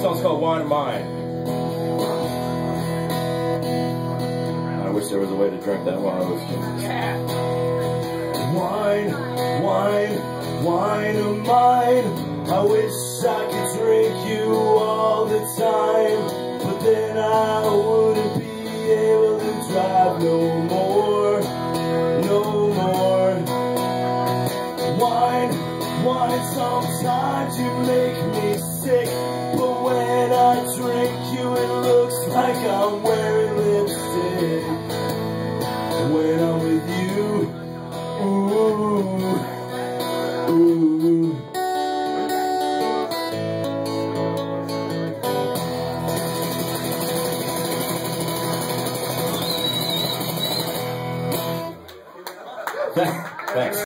song's called Wine of Mine. I wish there was a way to drink that while I was Wine, wine, wine of mine. I wish I could drink you all the time, but then I wouldn't be able to drive no more, no more. Wine, wine, sometimes you make me sick, but when I drink you it looks like I'm wearing lipstick. When I'm with you, ooh, ooh.